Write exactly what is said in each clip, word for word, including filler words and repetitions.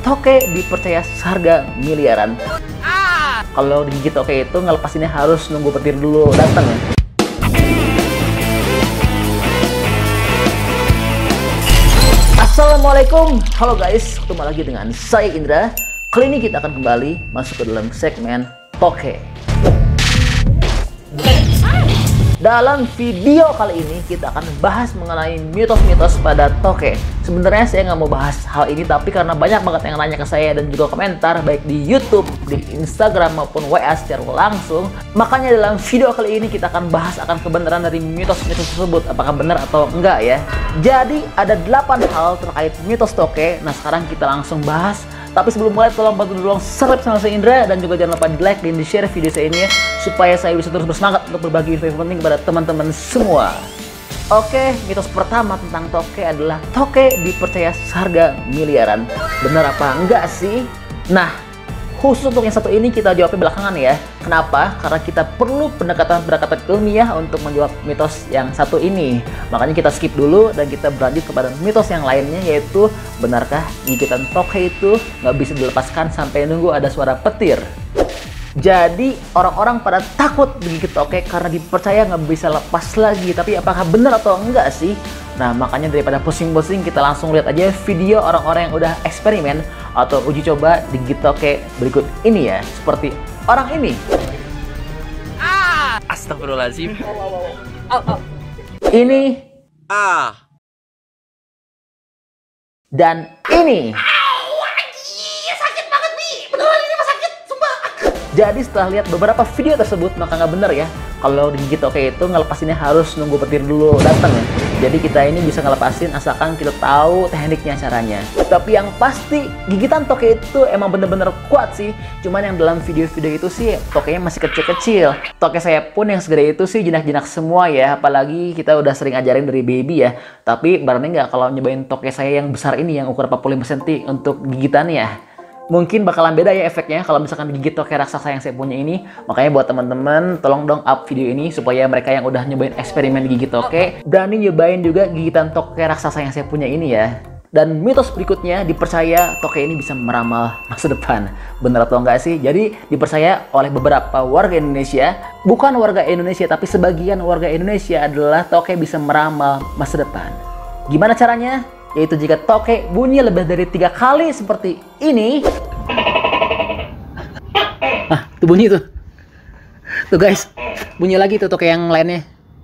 toke dipercaya seharga miliaran. Kalau digigit toke itu ngelepasinnya harus nunggu petir dulu datang ya. Assalamualaikum, halo guys, ketemu lagi dengan saya Indra. Kali ini kita akan kembali masuk ke dalam segmen toke. Dalam video kali ini kita akan bahas mengenai mitos-mitos pada toke. Sebenarnya saya nggak mau bahas hal ini, tapi karena banyak banget yang nanya ke saya dan juga komentar baik di YouTube, di Instagram maupun W A secara langsung, makanya dalam video kali ini kita akan bahas akan kebenaran dari mitos-mitos tersebut, apakah benar atau enggak ya. Jadi ada delapan hal terkait mitos toke. Nah sekarang kita langsung bahas. Tapi sebelum mulai tolong bantu dulu subscribe channel saya Indra, dan juga jangan lupa di like dan di share video saya ini ya, supaya saya bisa terus bersemangat untuk berbagi info penting kepada teman-teman semua. Oke, mitos pertama tentang toke adalah toke dipercaya seharga miliaran. Benar apa enggak sih? Nah, khusus untuk yang satu ini kita jawabnya belakangan ya. Kenapa? Karena kita perlu pendekatan-pendekatan ilmiah untuk menjawab mitos yang satu ini. Makanya kita skip dulu dan kita berlanjut kepada mitos yang lainnya, yaitu benarkah gigitan toke itu nggak bisa dilepaskan sampai nunggu ada suara petir? Jadi orang-orang pada takut digigit toke karena dipercaya nggak bisa lepas lagi. Tapi apakah benar atau enggak sih? Nah makanya daripada pusing-pusing, kita langsung lihat aja video orang-orang yang udah eksperimen atau uji coba digigit toke berikut ini ya. Seperti orang ini. Ah, astagfirullahaladzim. Ini. Ah. Dan ini. Jadi setelah lihat beberapa video tersebut, maka nggak bener ya kalau digigit toke itu ngelepasinnya harus nunggu petir dulu datang ya. Jadi kita ini bisa ngelepasin asalkan kita tahu tekniknya, caranya. Tapi yang pasti gigitan toke itu emang bener-bener kuat sih. Cuman yang dalam video-video itu sih tokenya masih kecil-kecil. Toke saya pun yang segede itu sih jinak-jinak semua ya. Apalagi kita udah sering ajarin dari baby ya. Tapi berani nggak kalau nyobain toke saya yang besar ini yang ukuran empat puluh lima sentimeter untuk gigitannya? Mungkin bakalan beda ya efeknya kalau misalkan digigit toke raksasa yang saya punya ini. Makanya buat teman-teman tolong dong up video ini supaya mereka yang udah nyobain eksperimen gigit toke berani nyobain juga gigitan toke raksasa yang saya punya ini ya. Dan mitos berikutnya, dipercaya toke ini bisa meramal masa depan. Bener atau enggak sih? Jadi dipercaya oleh beberapa warga Indonesia, bukan warga Indonesia tapi sebagian warga Indonesia, adalah toke bisa meramal masa depan. Gimana caranya? Yaitu jika toke bunyi lebih dari tiga kali seperti ini. Nah, itu bunyi tuh. Tuh guys, bunyi lagi tuh toke yang lainnya.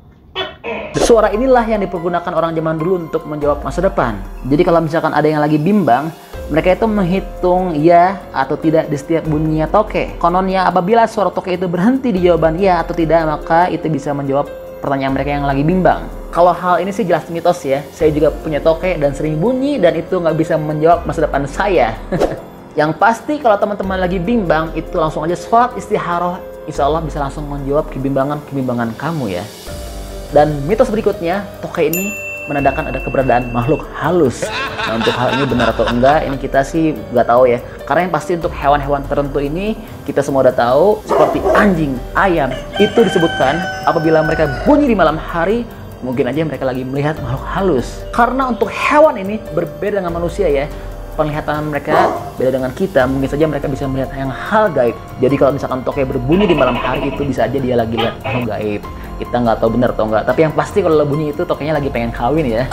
Suara inilah yang dipergunakan orang zaman dulu untuk menjawab masa depan. Jadi kalau misalkan ada yang lagi bimbang, mereka itu menghitung ya atau tidak di setiap bunyinya toke. Kononnya apabila suara toke itu berhenti di jawaban ya atau tidak, maka itu bisa menjawab pertanyaan mereka yang lagi bimbang. Kalau hal ini sih jelas mitos ya. Saya juga punya toke dan sering bunyi dan itu nggak bisa menjawab masa depan saya. Yang pasti kalau teman-teman lagi bimbang, itu langsung aja sholat istikharah. Insya Allah bisa langsung menjawab kebimbangan-kebimbangan kamu ya. Dan mitos berikutnya, toke ini menandakan ada keberadaan makhluk halus. Nah untuk hal ini benar atau enggak, ini kita sih nggak tahu ya. Karena yang pasti untuk hewan-hewan tertentu ini kita semua udah tahu, seperti anjing, ayam, itu disebutkan apabila mereka bunyi di malam hari, mungkin aja mereka lagi melihat makhluk halus. Karena untuk hewan ini berbeda dengan manusia ya. Penglihatan mereka beda dengan kita, mungkin saja mereka bisa melihat yang hal gaib. Jadi kalau misalkan toke berbunyi di malam hari, itu bisa aja dia lagi lihat hal gaib. Kita nggak tahu benar atau enggak. Tapi yang pasti kalau bunyi itu tokenya lagi pengen kawin ya.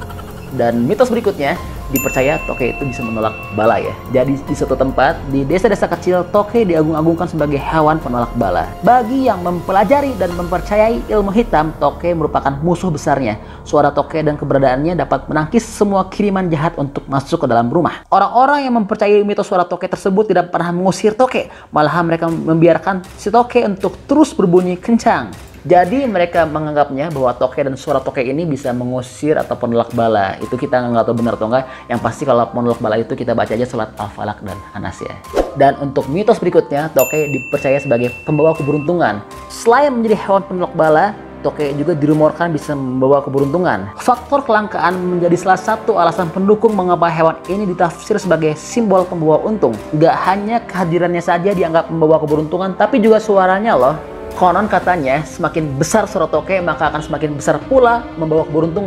Dan mitos berikutnya, dipercaya toke itu bisa menolak bala ya. Jadi di suatu tempat, di desa-desa kecil, toke diagung-agungkan sebagai hewan penolak bala. Bagi yang mempelajari dan mempercayai ilmu hitam, toke merupakan musuh besarnya. Suara toke dan keberadaannya dapat menangkis semua kiriman jahat untuk masuk ke dalam rumah. Orang-orang yang mempercayai mitos suara toke tersebut tidak pernah mengusir toke. Malahan mereka membiarkan si toke untuk terus berbunyi kencang. Jadi mereka menganggapnya bahwa toke dan suara toke ini bisa mengusir atau menolak bala. Itu kita nggak tahu benar atau enggak. Yang pasti kalau menolak bala itu kita baca aja surat Al-Falaq dan An-Nas ya. Dan untuk mitos berikutnya, toke dipercaya sebagai pembawa keberuntungan. Selain menjadi hewan penolak bala, toke juga dirumorkan bisa membawa keberuntungan. Faktor kelangkaan menjadi salah satu alasan pendukung mengapa hewan ini ditafsir sebagai simbol pembawa untung. Gak hanya kehadirannya saja dianggap membawa keberuntungan, tapi juga suaranya loh. Konon katanya semakin besar suara toke maka akan semakin besar pula membawa keberuntungan.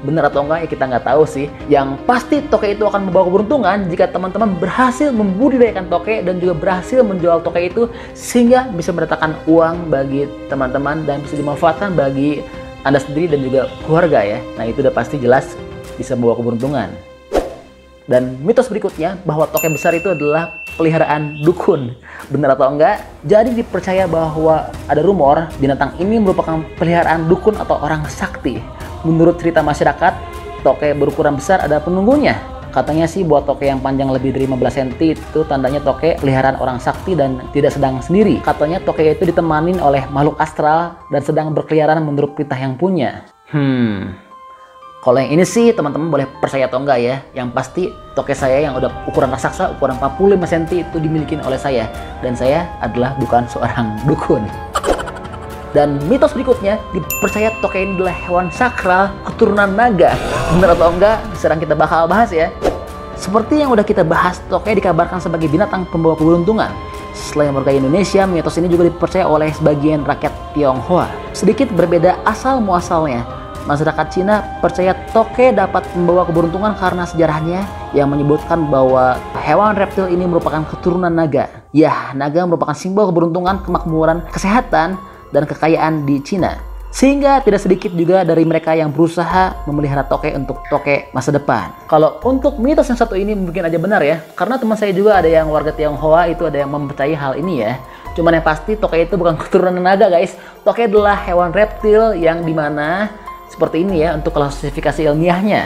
benar atau enggak ya kita nggak tahu sih. Yang pasti toke itu akan membawa keberuntungan jika teman-teman berhasil membudidayakan toke dan juga berhasil menjual toke itu sehingga bisa mendatangkan uang bagi teman-teman dan bisa dimanfaatkan bagi Anda sendiri dan juga keluarga ya. Nah itu udah pasti jelas bisa membawa keberuntungan. Dan mitos berikutnya bahwa toke besar itu adalah peliharaan dukun. Benar atau enggak? Jadi dipercaya bahwa ada rumor binatang ini merupakan peliharaan dukun atau orang sakti. Menurut cerita masyarakat, toke berukuran besar ada penunggunya. Katanya sih buat toke yang panjang lebih dari lima belas sentimeter itu tandanya toke peliharaan orang sakti dan tidak sedang sendiri. Katanya toke itu ditemanin oleh makhluk astral dan sedang berkeliaran menurut perintah yang punya. Hmm... Kalau yang ini sih teman-teman boleh percaya atau enggak ya. Yang pasti toke saya yang udah ukuran raksasa, ukuran empat puluh lima sentimeter itu dimiliki oleh saya. Dan saya adalah bukan seorang dukun. Dan mitos berikutnya, dipercaya toke ini adalah hewan sakral keturunan naga. Benar atau enggak? Sekarang kita bakal bahas ya. Seperti yang udah kita bahas, toke dikabarkan sebagai binatang pembawa keberuntungan. Selain warga Indonesia, mitos ini juga dipercaya oleh sebagian rakyat Tionghoa. Sedikit berbeda asal muasalnya. Masyarakat Cina percaya toke dapat membawa keberuntungan karena sejarahnya yang menyebutkan bahwa hewan reptil ini merupakan keturunan naga. Ya, naga merupakan simbol keberuntungan, kemakmuran, kesehatan, dan kekayaan di Cina. Sehingga tidak sedikit juga dari mereka yang berusaha memelihara toke untuk toke masa depan. Kalau untuk mitos yang satu ini mungkin aja benar ya. Karena teman saya juga ada yang warga Tionghoa itu ada yang mempercayai hal ini ya. Cuman yang pasti toke itu bukan keturunan naga guys. Toke adalah hewan reptil yang dimana seperti ini ya untuk klasifikasi ilmiahnya.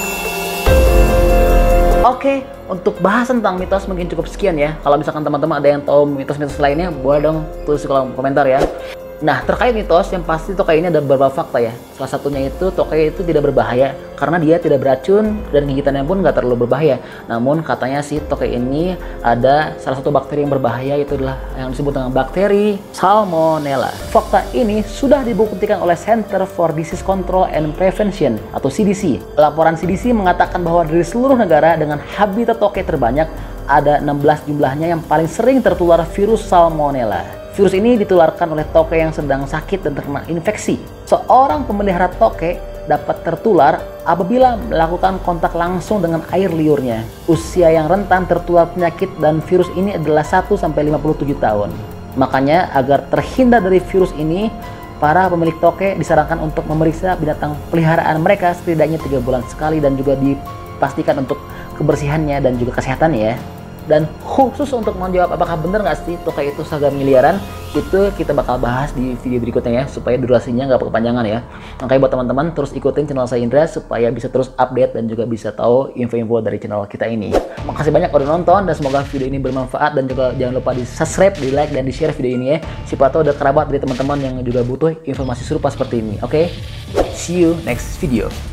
Oke, untuk bahas tentang mitos mungkin cukup sekian ya. Kalau misalkan teman-teman ada yang tahu mitos-mitos lainnya, boleh dong tulis di kolom komentar ya. Nah, terkait mitos, yang pasti toke ini ada beberapa fakta ya. Salah satunya itu toke itu tidak berbahaya karena dia tidak beracun dan gigitannya pun nggak terlalu berbahaya. Namun katanya sih toke ini ada salah satu bakteri yang berbahaya, itu adalah yang disebut dengan bakteri Salmonella. Fakta ini sudah dibuktikan oleh Center for Disease Control and Prevention atau C D C. Laporan C D C mengatakan bahwa dari seluruh negara dengan habitat toke terbanyak ada enam belas jumlahnya yang paling sering tertular virus Salmonella. Virus ini ditularkan oleh toke yang sedang sakit dan terkena infeksi. Seorang pemelihara toke dapat tertular apabila melakukan kontak langsung dengan air liurnya. Usia yang rentan tertular penyakit dan virus ini adalah satu sampai lima puluh tujuh tahun. Makanya agar terhindar dari virus ini, para pemilik toke disarankan untuk memeriksa binatang peliharaan mereka setidaknya tiga bulan sekali dan juga dipastikan untuk kebersihannya dan juga kesehatannya ya. Dan khusus untuk menjawab apakah benar nggak sih toke itu serigala miliaran, itu kita bakal bahas di video berikutnya ya, supaya durasinya nggak kepanjangan ya. Makanya buat teman-teman terus ikutin channel saya Indra supaya bisa terus update dan juga bisa tahu info-info dari channel kita ini. Makasih banyak udah nonton dan semoga video ini bermanfaat, dan juga jangan lupa di subscribe, di like, dan di share video ini ya. Siapa tahu ada kerabat dari teman-teman yang juga butuh informasi serupa seperti ini. Oke, okay? See you next video.